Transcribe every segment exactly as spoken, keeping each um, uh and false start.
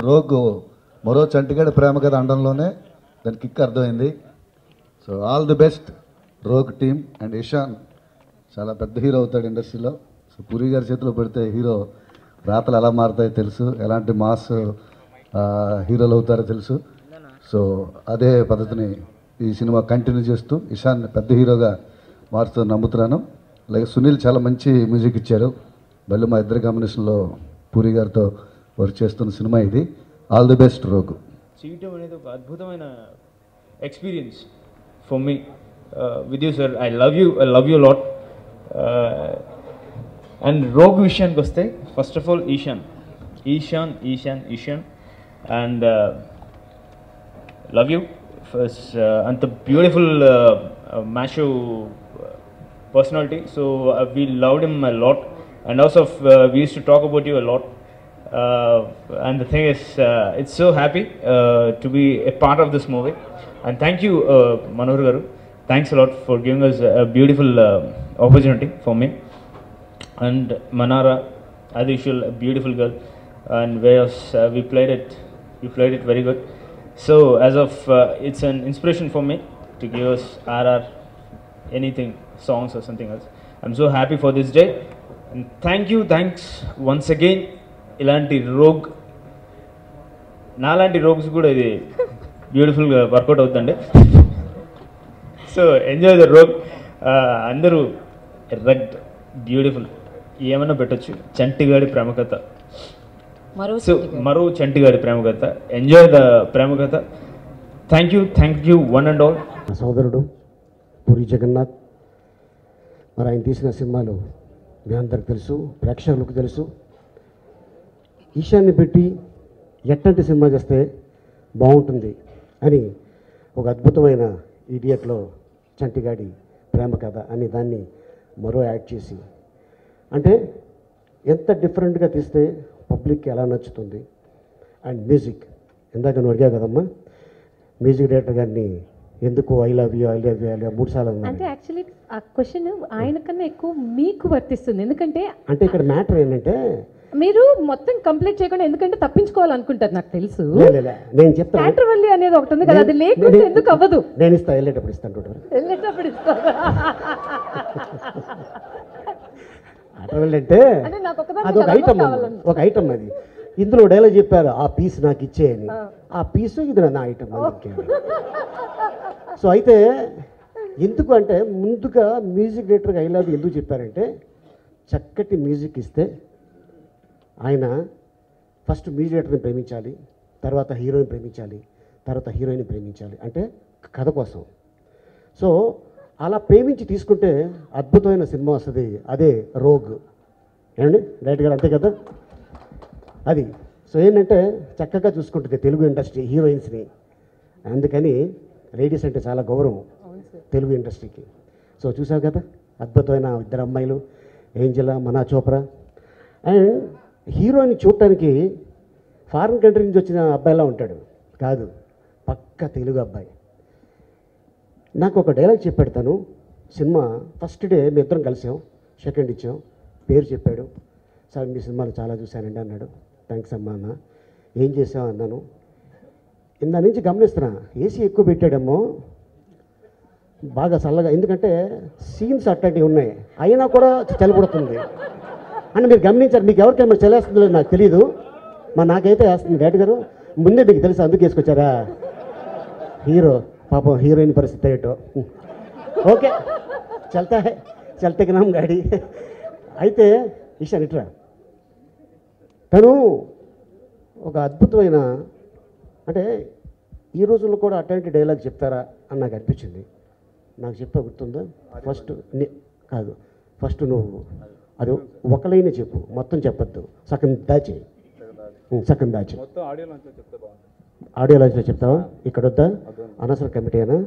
Rogue మరో చంటిగాడి ప్రేమ కథ అనడంలోనే దాని కిక్ అర్థమైంది. So all the best Rogue team and Ishan చాలా పెద్ద హీరో అవుతాడు ఇండస్ట్రీలో. సో పూరి గారి చేతిలో పెడితే హీరో రాతలు ఎలా మారుతాయో తెలుసు, ఎలాంటి మాస్ హీరోలు అవుతారో తెలుసు. సో అదే పద్ధతిని ఈ సినిమా కంటిన్యూ చేస్తూ ఇషాన్ పెద్ద హీరోగా మారుతూ నమ్ముతున్నాను. అలాగే సునీల్ చాలా మంచి మ్యూజిక్ ఇచ్చారు. మళ్ళీ మా ఇద్దరి కాంబినేషన్లో పూరి గారితో వర్క్ చేస్తున్న సినిమా ఇది. All the best Rogue. చేయటం అనేది ఒక అద్భుతమైన experience for me with you sir. I love you I love you lot. And Rogue విషయానికి వస్తే first of all Ishan Ishan Ishan Ishan and love you first. అంత beautiful macho personality, so uh, we loved him a lot, and also uh, we used to talk about you a lot, uh, and the thing is uh, it's so happy uh, to be a part of this movie, and thank you uh, Manohar garu, thanks a lot for giving us a beautiful uh, opportunity for me. And Manara, as usual, a beautiful girl, and whereas uh, we played it we played it very good. So as of uh, it's an inspiration for me to give us R R anything, songs or something else. I'm so happy for this day, and thank you, thanks once again. Ilanti rogue nalanti rogues kuda idi beautiful ga workout avutandi. So enjoy the rogue. Andaru rugged beautiful ఏమన్నా పెట్టచ్చు. చంటిగాడి ప్రేమ కథ, so మరో చంటిగాడి ప్రేమ కథ. Enjoy the ప్రేమ కథ. Thank you thank you one and all. సోదరుడు పూరి జగన్నాథ్, మరి ఆయన తీసిన సినిమాలు మీ అందరికి తెలుసు, ప్రేక్షకులకు తెలుసు. ఈశాన్ని పెట్టి ఎట్టంటి సినిమా చేస్తే బాగుంటుంది అని ఒక అద్భుతమైన ఈడియట్లో చంటిగాడి ప్రేమ కథ అని దాన్ని మరో యాడ్ చేసి, అంటే ఎంత డిఫరెంట్గా తీస్తే పబ్లిక్కి ఎలా నచ్చుతుంది. అండ్ మ్యూజిక్, ఇందాక నువ్వు అడిగా కదమ్మా, మ్యూజిక్ డైరెక్టర్ గారిని ఎందుకు I love you I love you I love మూడు సార్లు అంటే యాక్చువల్లీ ఆ క్వశ్చన్ ఆయన కన్నా ఎక్కువ మీకు వర్తిస్తుంది. ఎందుకంటే అంటే ఇక్కడ మ్యాటర్ ఏంటంటే మీరు మొత్తం కంప్లీట్ చేయకుండా ఎందుకంటే తప్పించుకోవాలనుకుంటారు, నాకు తెలుసు. నేను చెప్తాను, థియేటర్వల్లి అనేది ఒకటి ఉంది కదా, అది లేకపోతే ఎందుకు అవ్వదు. నేను ఇస్తా, వెళ్ళేటప్పుడు ఇస్తాను, వెళ్ళేటప్పుడు ఇస్తాను. అంటే అది ఒక ఐటమ్, ఒక ఐటమ్ అది. ఇందులో డైలాగ్ చెప్పారు, ఆ పీస్ నాకు ఇచ్చేయని. ఆ పీసు ఇది నా ఐటమ్. సో అయితే ఎందుకు అంటే ముందుగా మ్యూజిక్ డైరెక్టర్గా ఐ లవ్ ఎందుకు చెప్పారంటే, చక్కటి మ్యూజిక్ ఇస్తే ఆయన ఫస్ట్ మ్యూజిక్ డైరెక్టర్ని ప్రేమించాలి, తర్వాత హీరోయిన్ ప్రేమించాలి, తర్వాత హీరోయిన్ ప్రేమించాలి, అంటే కథ కోసం. సో అలా ప్రేమించి తీసుకుంటే అద్భుతమైన సినిమా వస్తుంది. అదే రోగ్. ఏమండి డైరెక్టర్ గారు, అంతే కదా అది. సో ఏంటంటే చక్కగా చూసుకుంటుంది తెలుగు ఇండస్ట్రీ హీరోయిన్స్ని. అందుకని లేడీస్ అంటే చాలా గౌరవం తెలుగు ఇండస్ట్రీకి. సో చూసావు కదా అద్భుతమైన ఇద్దరు అమ్మాయిలు, ఏంజెలా, మనా చోప్రా. అండ్ హీరోని చూడటానికి ఫారిన్ కంట్రీ నుంచి వచ్చిన అబ్బాయిలా ఉంటాడు కాదు, పక్క తెలుగు అబ్బాయి. నాకు ఒక డైలాగ్ చెప్పాడు తను. సినిమా ఫస్ట్ డే మీ ఇద్దరం కలిసాం, సెకండ్ ఇచ్చాం, పేరు చెప్పాడు. సార్ మీ సినిమాలు చాలా చూశానండి అన్నాడు. థ్యాంక్స్ అమ్మా అన్న. ఏం చేసావు అన్నాను. ఇందా నుంచి గమనిస్తున్నా, ఏసీ ఎక్కువ పెట్టాడేమో, బాగా చల్లగా, ఎందుకంటే సీన్స్ అట్లాంటివి ఉన్నాయి, అయినా కూడా చలిపడుతుంది అని మీరు గమనించారు. మీకు ఎవరికైనా చలేస్తుందో నాకు తెలియదు, మా నాకైతే వేస్తుంది. డైరెక్టర్ గారు ముందే మీకు తెలుసు, అందుకు వేసుకొచ్చారా. హీరో పాపం హీరోయిన్ పరిస్థితి ఏటో. ఓకే చల్తా చల్తే నామ్ గాడి. అయితే ఈశాన్ ఇట్రా, తను ఒక అద్భుతమైన, అంటే ఈ రోజుల్లో కూడా అట్లాంటి డైలాగ్ చెప్తారా అని నాకు అనిపించింది. నాకు చెప్పా గుర్తుందా? ఫస్ట్ కాదు, ఫస్ట్ నువ్వు అది ఒక లైనే చెప్పు, మొత్తం చెప్పొద్దు, సగం దాచి సగం దాచి ఆడియో లాంచ్లో చెప్తావా? ఇక్కడ వద్దా? అనవసరం కమిటీ అయినా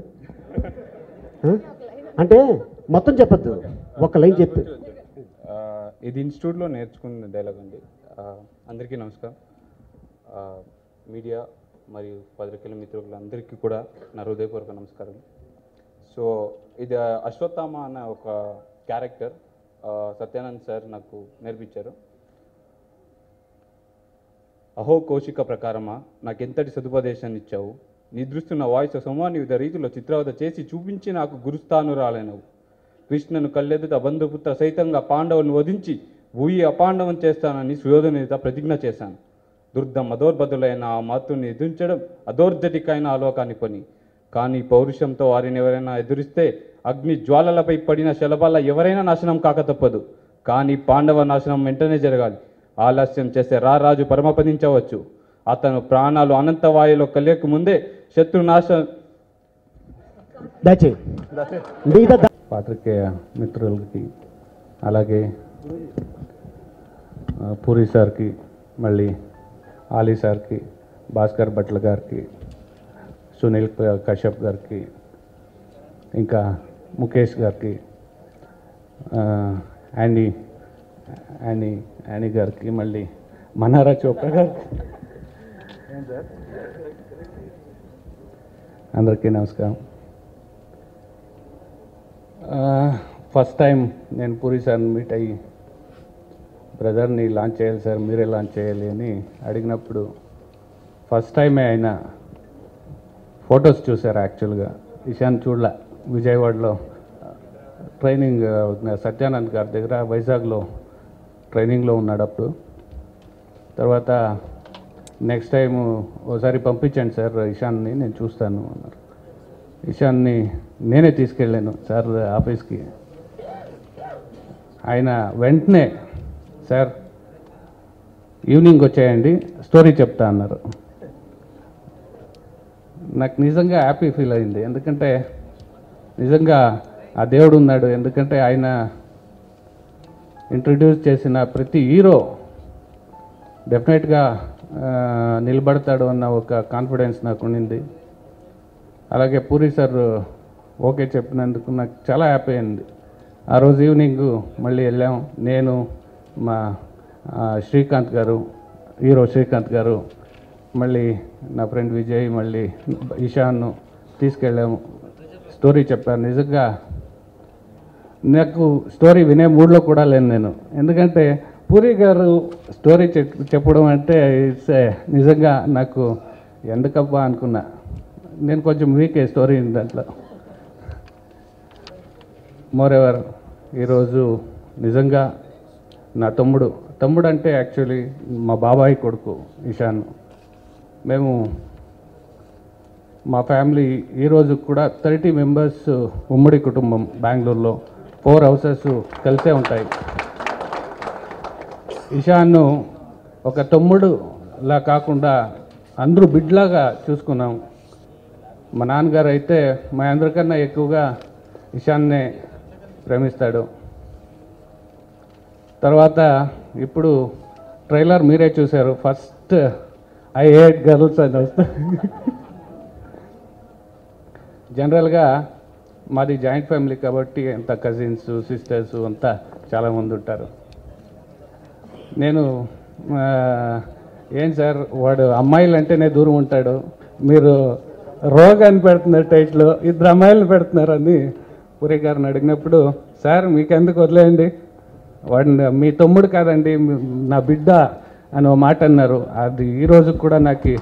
అంటే మొత్తం చెప్పొద్దు, ఒక లైన్ చెప్పు. ఇది ఇన్స్టిట్యూట్లో నేర్చుకున్న డైలాగ్ అండి. అందరికీ నమస్కారం. మీడియా మరియు పత్రికల మిత్రులందరికీ కూడా నా హృదయపూర్వక నమస్కారం. సో ఇది అశ్వత్థామ అనే ఒక క్యారెక్టర్ సత్యానంద్ సార్ నాకు నేర్పించారు. అహో కౌశిక ప్రకారమా నాకెంతటి సదుపదేశాన్ని ఇచ్చావు. నీ దృష్టిన్న వాయిస్ సోమాన్ని వివిధ రీతిలో చిత్రవత చేసి చూపించి నాకు గురుస్థానురాలైనవు. కృష్ణను కళ్ళెదుట బంధుపుత్ర సైతంగా పాండవులను వధించి భూయి అపాండవం చేస్తానని సుయోధనునిత ప్రతిజ్ఞ చేశాను. దుర్ధం అదోర్బదులైన ఆ మాతృని ఎదురించడం అదోర్జటికైన ఆలోకాన్ని పని. కానీ పౌరుషంతో వారిని ఎవరైనా ఎదురిస్తే అగ్ని జ్వాలలపై పడిన శలభాల ఎవరైనా నాశనం కాక తప్పదు. కానీ పాండవ నాశనం వెంటనే జరగాలి. ఆలస్యం చేస్తే రారాజు పరమపదించవచ్చు. అతను ప్రాణాలు అనంతవాయులో కలియక ముందే శత్రునాశ దయచేయి మిగతా దా- పాత్రికేయ మిత్రులకి, అలాగే ఆ, పూరి సార్కి, మళ్ళీ ఆలీ సార్కి, భాస్కర్ భట్ల గారికి, సునీల్ క- కశ్యప్ గారికి, ఇంకా ముఖేష్ గారికి, ఆ, యానీ యానీ యానీ గారికి, మళ్ళీ మనారా చోప్రా గారికి, అందరికీ నమస్కారం. ఫస్ట్ టైం నేను పూరి సార్ని మీట్ అయ్యి బ్రదర్ని లాంచ్ చేయాలి సార్, మీరే లాంచ్ చేయాలి అని అడిగినప్పుడు ఫస్ట్ టైమే ఆయన ఫొటోస్ చూశారు. యాక్చువల్గా ఇషాన్ చూడలే. విజయవాడలో ట్రైనింగ్ సత్యానంద్ గారి దగ్గర వైజాగ్లో ట్రైనింగ్లో ఉన్నాడు అప్పుడు. తర్వాత నెక్స్ట్ టైం ఓసారి పంపించండి సార్ ఇషాన్ని, నేను చూస్తాను అన్నారు. ఇషాన్ని నేనే తీసుకెళ్ళాను సార్ ఆఫీస్కి. ఆయన వెంటనే సార్ ఈవినింగ్ వచ్చేయండి స్టోరీ చెప్తా అన్నారు. నాకు నిజంగా హ్యాపీ ఫీల్ అయింది. ఎందుకంటే నిజంగా ఆ దేవుడు ఉన్నాడు. ఎందుకంటే ఆయన ఇంట్రడ్యూస్ చేసిన ప్రతి హీరో డెఫినెట్గా నిలబడతాడు అన్న ఒక కాన్ఫిడెన్స్ నాకు ఉండింది. అలాగే పూరి సార్ ఓకే చెప్పినందుకు నాకు చాలా హ్యాపీ అయింది. ఆ రోజు ఈవినింగ్ మళ్ళీ వెళ్ళాం. నేను, మా ఆ, శ్రీకాంత్ గారు, హీరో శ్రీకాంత్ గారు, మళ్ళీ నా ఫ్రెండ్ విజయ్, మళ్ళీ ఇషాన్ను తీసుకెళ్ళాము. స్టోరీ చెప్పాను. నిజంగా నాకు స్టోరీ వినే మూడ్లో కూడా లేను నేను. ఎందుకంటే పూరి గారు స్టోరీ చెప్ చెప్పడం అంటే ఇట్స్ నిజంగా నాకు ఎందుకబ్బా అనుకున్నా. నేను కొంచెం వీకే స్టోరీ దాంట్లో. మోర్ ఎవర్ ఈరోజు నిజంగా నా తమ్ముడు తమ్ముడు అంటే యాక్చువల్లీ మా బాబాయ్ కొడుకు ఇషాన్. మేము మా ఫ్యామిలీ ఈరోజు కూడా థర్టీ మెంబర్స్ ఉమ్మడి కుటుంబం. బెంగళూరులో ఫోర్ హౌసెస్ కలిసే ఉంటాయి. ఇషాన్ను ఒక తమ్ముడులా కాకుండా అందరూ బిడ్లాగా చూసుకున్నాం. మా నాన్నగారు అయితే మా అందరికన్నా ఎక్కువగా ఇషాన్నే ప్రేమిస్తాడు. తర్వాత ఇప్పుడు ట్రైలర్ మీరే చూశారు. ఫస్ట్ ఐ హేట్ గర్ల్స్ అని వస్తా. జనరల్గా మాది జాయింట్ ఫ్యామిలీ కాబట్టి అంత కజిన్స్, సిస్టర్స్ అంతా చాలామంది ఉంటారు. నేను ఏం సార్ వాడు అమ్మాయిలు అంటేనే దూరం ఉంటాడు, మీరు రోగాన్ని పెడుతున్నారు టైట్లో, ఇద్దరు అమ్మాయిలను పెడుతున్నారని పూరి గారిని అడిగినప్పుడు, సార్ మీకెందుకు వదిలేయండి, వాడిని మీ తమ్ముడు కాదండి నా బిడ్డ అని ఒక మాట అన్నారు. అది ఈరోజు కూడా నాకు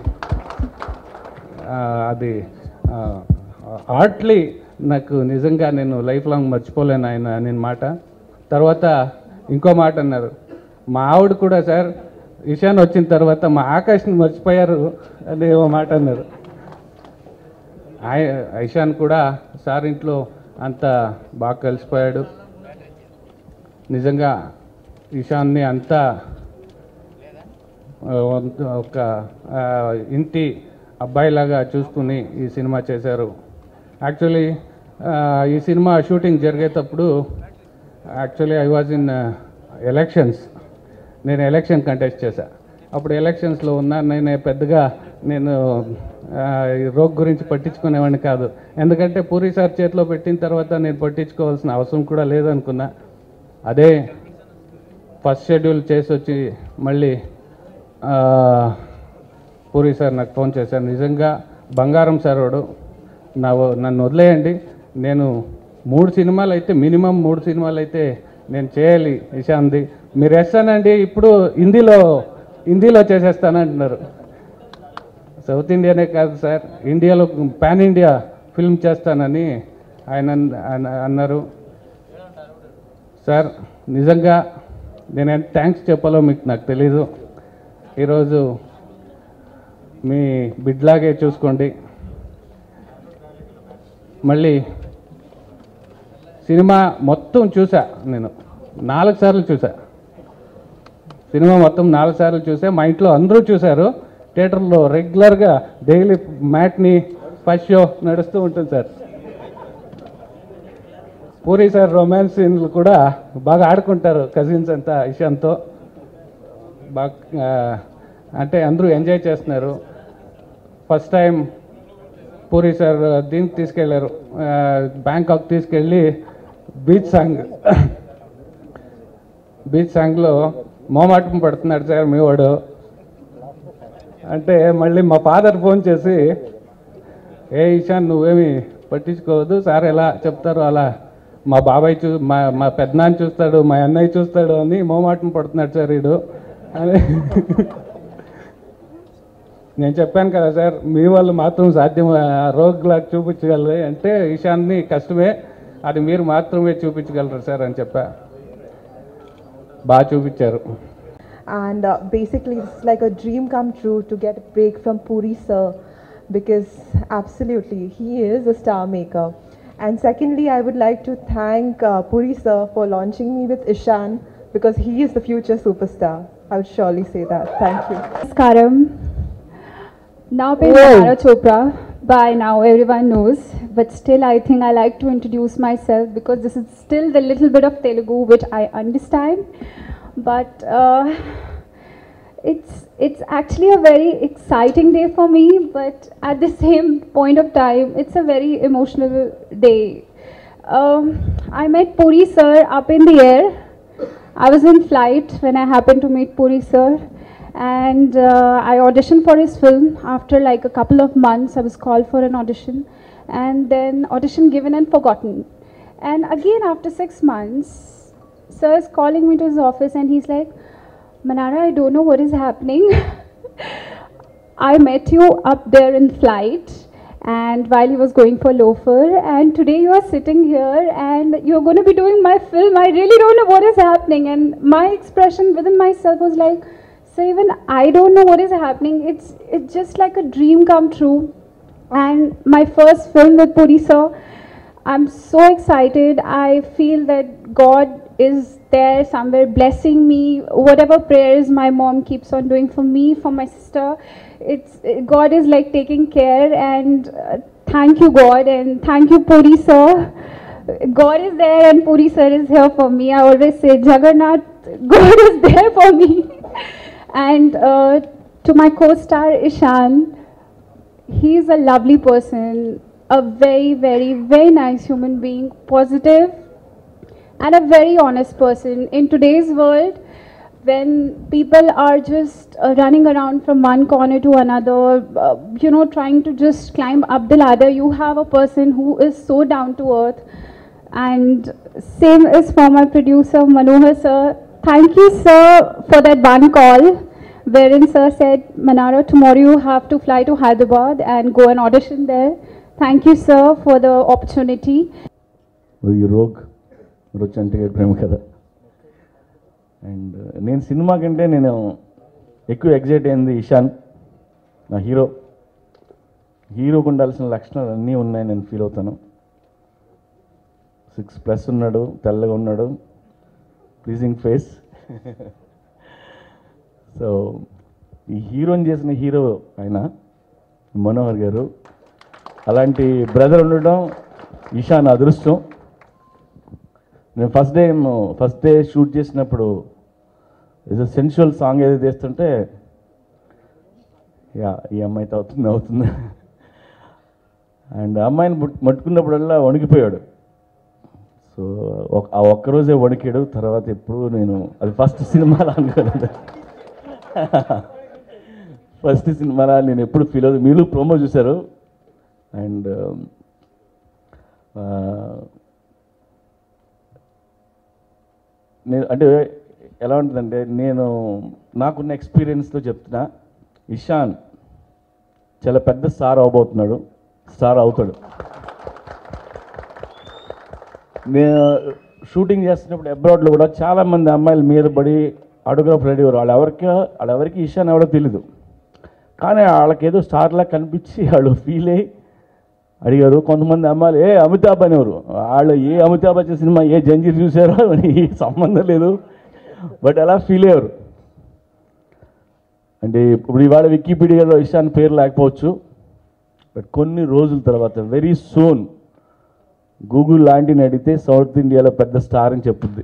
అది హార్ట్లీ నాకు నిజంగా నేను లైఫ్ లాంగ్ మర్చిపోలేను ఆయన నేను మాట. తర్వాత ఇంకో మాట అన్నారు, మా ఆవిడ కూడా సార్ ఇషాన్ వచ్చిన తర్వాత మా ఆకాష్ని మర్చిపోయారు అని ఓ మాట అన్నారు. ఇషాన్ కూడా సార్ ఇంట్లో అంత బాగా కలిసిపోయాడు. నిజంగా ఇషాన్ని అంతా ఒక ఇంటి అబ్బాయిలాగా చూసుకుని ఈ సినిమా చేశారు. యాక్చువల్లీ ఈ సినిమా షూటింగ్ జరిగేటప్పుడు actually I was in elections. నేను ఎలక్షన్ కంటెస్ట్ చేశాను. అప్పుడు ఎలక్షన్స్లో ఉన్నా. నేను పెద్దగా నేను రోగ్ గురించి పట్టించుకునేవాడిని కాదు. ఎందుకంటే పూరి సార్ చేతిలో పెట్టిన తర్వాత నేను పట్టించుకోవాల్సిన అవసరం కూడా లేదనుకున్నా. అదే ఫస్ట్ షెడ్యూల్ చేసి వచ్చి మళ్ళీ పూరి సార్ నాకు ఫోన్ చేశారు. నిజంగా బంగారం సార్ వాడు, నా నన్ను వదిలేయండి, నేను మూడు సినిమాలు అయితే మినిమం మూడు సినిమాలు అయితే నేను చేయాలి ఇషాన్ది, మీరు వేస్తానండి. ఇప్పుడు హిందీలో హిందీలో చేసేస్తానంటున్నారు. సౌత్ ఇండియానే కాదు సార్, ఇండియాలో పాన్ ఇండియా ఫిల్మ్ చేస్తానని ఆయన అన్నారు. సార్ నిజంగా నేను ఎంత థ్యాంక్స్ చెప్పాలో మీకు నాకు తెలీదు. ఈరోజు మీ బిడ్లాగే చూసుకోండి. మళ్ళీ సినిమా మొత్తం చూసా, నేను నాలుగు సార్లు చూసా. సినిమా మొత్తం నాలుగు సార్లు చూసా. మా ఇంట్లో అందరూ చూశారు. థియేటర్లో రెగ్యులర్గా డైలీ మ్యాట్ని ఫస్ట్ షో నడుస్తూ ఉంటుంది సార్. పూరి సార్ రొమాన్స్ సీన్లు కూడా బాగా ఆడుకుంటారు కజిన్స్ అంతా ఇషాన్తో. బాగా అంటే అందరూ ఎంజాయ్ చేస్తున్నారు. ఫస్ట్ టైం పూరి సార్ దీనికి తీసుకెళ్ళారు, బ్యాంకాక్ తీసుకెళ్ళి బీచ్ సాంగ్ బీచ్ సాంగ్లో మోమాటం పడుతున్నాడు సార్ మీ వాడు అంటే, మళ్ళీ మా ఫాదర్ ఫోన్ చేసి, ఏ ఇషాన్ నువ్వేమి పట్టించుకోవద్దు, సార్ ఎలా చెప్తారు అలా మా బాబాయ్ చూ మా మా పెద్దనాన్న చూస్తాడు, మా అన్నయ్య చూస్తాడు అని మోమాటం పడుతున్నాడు సార్ వీడు అని. నేను చెప్పాను కదా సార్, మీ వాళ్ళు మాత్రం సాధ్యం రోగ్లాగా చూపించగలరు అంటే ఇషాన్ని కష్టమే, అది మీరు మాత్రమే చూపించగలరు సార్ అని చెప్పా. బాగా చూపించారు. And uh, basically this is like a dream come true to get a break from Puri sir, because absolutely he is a star maker. And secondly, I would like to thank uh, Puri sir for launching me with Ishan, because he is the future superstar. I would surely say that. Thank you. Namaskaram. Now being Manara Chopra, by now everyone knows, but still I think I like to introduce myself because this is still the little bit of Telugu which I understand. But uh, it's it's actually a very exciting day for me, but at the same point of time, it's a very emotional day. Um, I met Puri sir up in the air. I was in flight when I happened to meet Puri sir, and uh, I auditioned for his film. After like a couple of months, I was called for an audition, and then audition given and forgotten. And again after six months, sir is calling me to his office and he's like, Manara, I don't know what is happening. I met you up there in flight and while he was going for loafer, and today you are sitting here and you're going to be doing my film. I really don't know what is happening. And my expression within myself was like, so even I don't know what is happening. It's, it's just like a dream come true. And my first film with Puri sir, I'm so excited. I feel that God is there somewhere blessing me. Whatever prayers my mom keeps on doing for me, for my sister, it's God is like taking care. And uh, thank you God, and thank you Puri sir. God is there and Puri sir is here for me. I always say Jagannath, God is there for me. And uh, to my co-star Ishan, he is a lovely person, a very very very nice human being, positive and a very honest person. In today's world, when people are just uh, running around from one corner to another, uh, you know, trying to just climb up the ladder, you have a person who is so down to earth. And same is for my producer Manohar sir. Thank you sir for that one call wherein sir said, Manara, tomorrow you have to fly to Hyderabad and go and audition there. Thank you sir for the opportunity. Rogue రోజు చంటిగడ్ ప్రేమ కథ. And నేను cinema కంటే నేను ఎక్కువ excite అయింది ఇషాన్, నా hero. హీరోకు ఉండాల్సిన లక్షణాలు అన్నీ ఉన్నాయి నేను ఫీల్ అవుతాను. సిక్స్ ప్లస్ ఉన్నాడు, తెల్లగా ఉన్నాడు, ప్లీజింగ్ ఫేస్. సో ఈ హీరోని చేసిన హీరో ఆయన మనోహర్ గారు. అలాంటి బ్రదర్ ఉండడం ఇషాన్ అదృష్టం. నేను first day first day shoot చేసినప్పుడు ఏదో సెన్షువల్ సాంగ్ ఏదో చేస్తుంటే, యా ఈ అమ్మాయితో అవుతుంది అవుతుంది అండ్ అమ్మాయిని మట్టుకున్నప్పుడల్లా వణికిపోయాడు. సో ఆ ఒక్కరోజే వణికాడు. తర్వాత ఎప్పుడు నేను అది ఫస్ట్ సినిమాలో అనుకోలేదు, ఫస్ట్ సినిమాలో నేను ఎప్పుడు ఫీల్ అవుతుంది. మీరు ప్రోమో చూశారు. అండ్ నేను అంటే ఎలా ఉంటుందంటే, నేను నాకున్న ఎక్స్పీరియన్స్తో చెప్తున్నా, ఇషాన్ చాలా పెద్ద స్టార్ అవబోతున్నాడు, స్టార్ అవుతాడు. నేను షూటింగ్ చేస్తున్నప్పుడు అబ్రాడ్లో కూడా చాలామంది అమ్మాయిలు మీద పడి ఆటోగ్రాఫ్ రెడీ అయ్యారు. వాళ్ళు ఎవరికి వాళ్ళు ఎవరికి ఇషాన్ ఎవడో తెలీదు, కానీ వాళ్ళకి ఏదో స్టార్లా కనిపించి వాళ్ళు ఫీల్ అయ్యి అడిగారు. కొంతమంది అమ్మాయిలు ఏ అమితాబ్ అనేవారు, వాళ్ళు ఏ అమితాబ్ వచ్చే సినిమా ఏ జంజీర్ చూసారో అని సంబంధం లేదు, బట్ అలా ఫీల్ అయ్యారు. అంటే ఇప్పుడు ఇవాళ వికీపీడియాలో ఇషాన్ పేరు లేకపోవచ్చు, బట్ కొన్ని రోజుల తర్వాత వెరీ సూన్ గూగుల్ లాంటిని అడిగితే సౌత్ ఇండియాలో పెద్ద స్టార్ అని చెప్పుద్ది.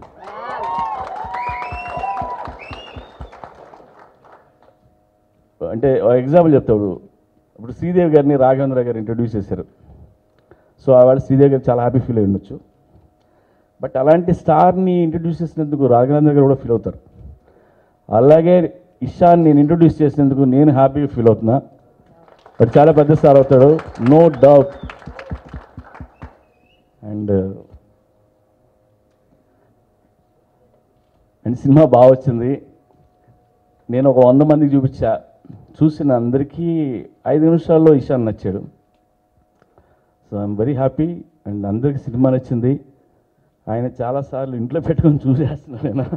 అంటే ఎగ్జాంపుల్ చెప్తాడు, ఇప్పుడు శ్రీదేవి గారిని రాఘవేంద్ర గారు ఇంట్రడ్యూస్ చేశారు. సో ఆవిడ శ్రీదేవి గారు చాలా హ్యాపీ ఫీల్ అయి ఉండొచ్చు, బట్ అలాంటి స్టార్ని ఇంట్రడ్యూస్ చేసినందుకు రాఘవేంద్ర గారు కూడా ఫీల్ అవుతారు. అలాగే ఇషాన్ నేను ఇంట్రడ్యూస్ చేసినందుకు నేను హ్యాపీగా ఫీల్ అవుతున్నా, బట్ చాలా పెద్ద స్టార్ అవుతాడు, no doubt. And and cinema బాగా వచ్చింది. నేను ఒక వంద మందికి చూపించా, చూసిన అందరికీ ఐదు నిమిషాల్లో ఇషాన్ నచ్చాడు. So I'm very happy. And అందరికీ సినిమా నచ్చింది. ఆయన చాలాసార్లు ఇంట్లో పెట్టుకొని చూసేస్తున్నాను నేను.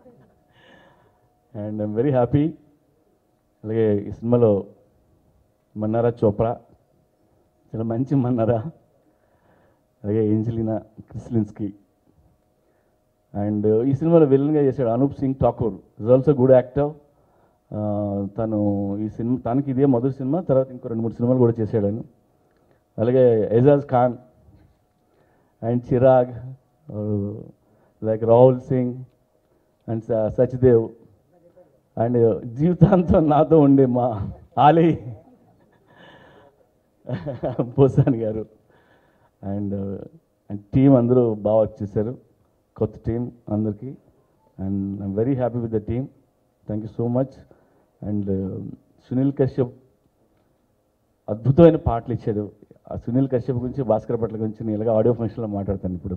And I'm very happy. అలాగే ఈ సినిమాలో మన్నారా చోప్రా చాలా మంచి మన్నారా, అలాగే ఏంజలినా క్రిస్లిన్స్కీ. అండ్ ఈ సినిమాలో విలన్గా చేశాడు Anup Singh Thakur, is also good actor. తను ఈ సినిమా తనకి ఇదే మొదటి సినిమా, తర్వాత ఇంకో రెండు మూడు సినిమాలు కూడా చేశాడు ఆయన. అలాగే Ejaz Khan and Chirag, like Rahul Singh and Sachdev, and జీవితాంతం నాతో ఉండే మా ఆలీ పోసాని గారు. అండ్ అండ్ టీం అందరూ బాగా వచ్చేసారు, కొత్త టీం అందరికీ. And I'm very happy with the team. Thank you so much. And Sunil Kashyap అద్భుతమైన పాటలు ఇచ్చాడు. ఆ సునీల్ కశ్యప్ గురించి, భాస్కర్ భట్ల గురించి నేను ఇలాగ ఆడియో ఫంక్షన్లో మాట్లాడతాను ఇప్పుడు.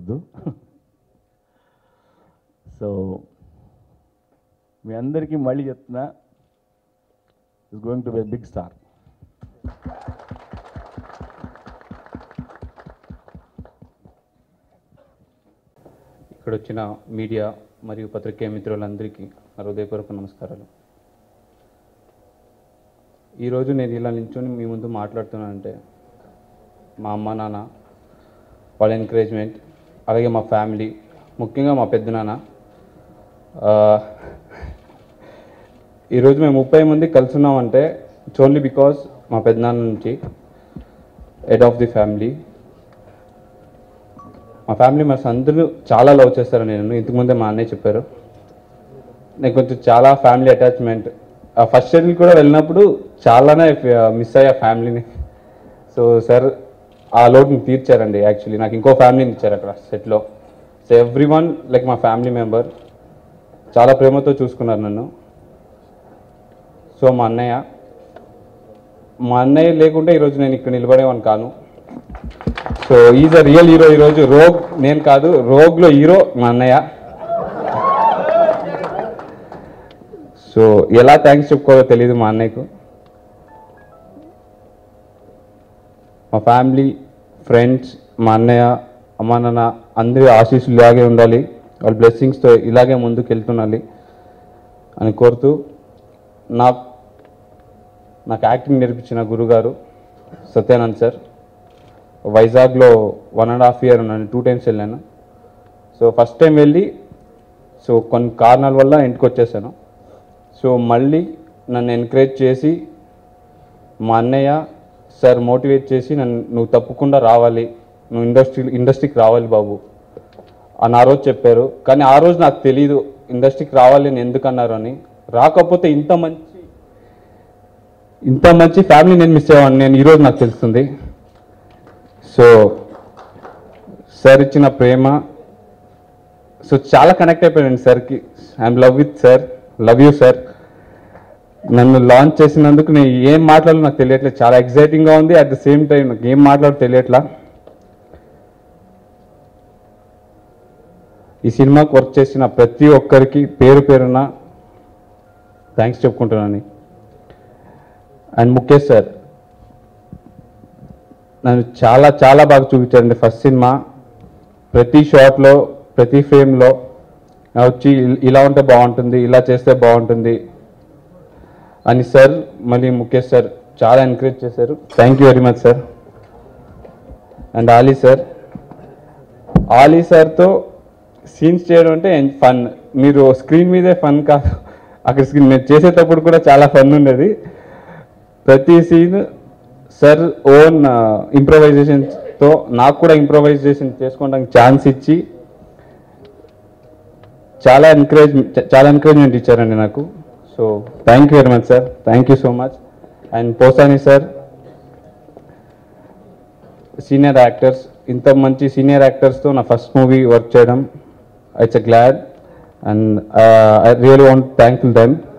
సో మీ అందరికీ మళ్ళీ చెప్తున్నా, is going to be big star. ఇక్కడ వచ్చిన మీడియా మరియు పత్రికేయ మిత్రులందరికీ నా హృదయపూర్వక నమస్కారాలు. ఈరోజు నేను ఇలా నిల్చొని మీ ముందు మాట్లాడుతున్నానంటే మా అమ్మ నాన్న వాళ్ళ ఎంకరేజ్మెంట్, అలాగే మా ఫ్యామిలీ, ముఖ్యంగా మా పెద్దనాన్న. ఈరోజు మేము ముప్పై మంది కలిసి ఉన్నామంటే ఇట్స్ ఓన్లీ బికాస్ మా పెద్దనాన్న నుంచి, హెడ్ ఆఫ్ ది ఫ్యామిలీ. మా ఫ్యామిలీ మెంబర్స్ అందరూ చాలా లవ్ చేస్తారు. నేను ఇంతకుముందే మా అన్నయ్య చెప్పారు, నేను కొంచెం చాలా ఫ్యామిలీ అటాచ్మెంట్. ఫస్ట్ షెడ్యూల్ కూడా వెళ్ళినప్పుడు చాలానే మిస్ అయ్యా ఫ్యామిలీని. సో సార్ ఆ లోటుని తీర్చారండి. యాక్చువల్లీ నాకు ఇంకో ఫ్యామిలీని ఇచ్చారు అక్కడ సెట్లో. సో ఎవ్రీ వన్ లైక్ మా ఫ్యామిలీ మెంబర్ చాలా ప్రేమతో చూసుకున్నారు నన్ను. సో మా అన్నయ్య మా అన్నయ్య లేకుంటే ఈరోజు నేను ఇక్కడ నిలబడేవాడిని కాను. So is a real hero. ఈరోజు రోగ్ నేను కాదు, రోగ్లో హీరో మా అన్నయ్య. సో ఎలా థ్యాంక్స్ చెప్పుకోవాలో తెలియదు మా అన్నయ్యకు. మా ఫ్యామిలీ, ఫ్రెండ్స్, మా అన్నయ్య, అమ్మా నాన్న అందరి ఆశీస్సులు ఇలాగే ఉండాలి, వాళ్ళ బ్లెస్సింగ్స్తో ఇలాగే ముందుకు వెళ్తుండాలి అని కోరుతూ, నా నాకు యాక్టింగ్ నేర్పించిన గురుగారు సత్యానంద్ సార్. వైజాగ్లో వన్ అండ్ హాఫ్ ఇయర్ ఉన్నాను, టూ టైమ్స్ వెళ్ళాను. సో ఫస్ట్ టైం వెళ్ళి సో కొన్ని కారణాల వల్ల ఇంటికి వచ్చేసాను. సో మళ్ళీ నన్ను ఎంకరేజ్ చేసి మా అన్నయ్య సార్ మోటివేట్ చేసి నన్ను నువ్వు తప్పకుండా రావాలి, నువ్వు ఇండస్ట్రీ ఇండస్ట్రీకి రావాలి బాబు అని ఆ రోజు చెప్పారు. కానీ ఆ రోజు నాకు తెలీదు ఇండస్ట్రీకి రావాలి అని ఎందుకన్నారు అని. రాకపోతే ఇంత మంచి ఇంత మంచి ఫ్యామిలీ నేను మిస్ అయ్యాను నేను ఈరోజు నాకు తెలుస్తుంది. సో సార్ ఇచ్చిన ప్రేమ, సో చాలా కనెక్ట్ అయిపోయాను సార్కి. I'm love with sir, love you sir. నన్ను లాంచ్ చేసినందుకు నేను ఏం మాట్లాడాలో నాకు తెలియట్లేదు, చాలా ఎగ్జైటింగ్గా ఉంది. అట్ ద సేమ్ టైం నాకు ఏం మాట్లాడో తెలియట్లా. ఈ సినిమాకి వర్క్ చేసిన ప్రతి ఒక్కరికి పేరు పేరున థ్యాంక్స్ చెప్పుకుంటున్నాను. అండ్ ముఖేష్ సార్ నన్ను చాలా చాలా బాగా చూపించారండి. ఫస్ట్ సినిమా ప్రతి షాట్లో ప్రతి ఫ్రేమ్లో వచ్చి ఇలా ఉంటే బాగుంటుంది, ఇలా చేస్తే బాగుంటుంది అని సార్ మళ్ళీ ముఖేష్ సార్ చాలా ఎంకరేజ్ చేశారు. Thank you very much sir. And Ali sir, Ali సార్తో సీన్స్ చేయడం అంటే ఫన్. మీరు స్క్రీన్ మీదే ఫన్ కాదు, అక్కడ స్క్రీన్ మీరు చేసేటప్పుడు కూడా చాలా ఫన్ ఉండేది. ప్రతి సీన్ సార్ ఓన్ ఇంప్రొవైజేషన్తో నాకు కూడా ఇంప్రొవైజేషన్ చేసుకోవడానికి ఛాన్స్ ఇచ్చి చాలా ఎంకరేజ్ చాలా ఎంకరేజ్మెంట్ ఇచ్చారండి నాకు. So thank you very much sir, thank you so much. And Posani sir, senior actors, ఇంత మంచి సీనియర్ యాక్టర్స్తో నా ఫస్ట్ మూవీ వర్క్ చేయడం, it's a glad and I really want thankful them.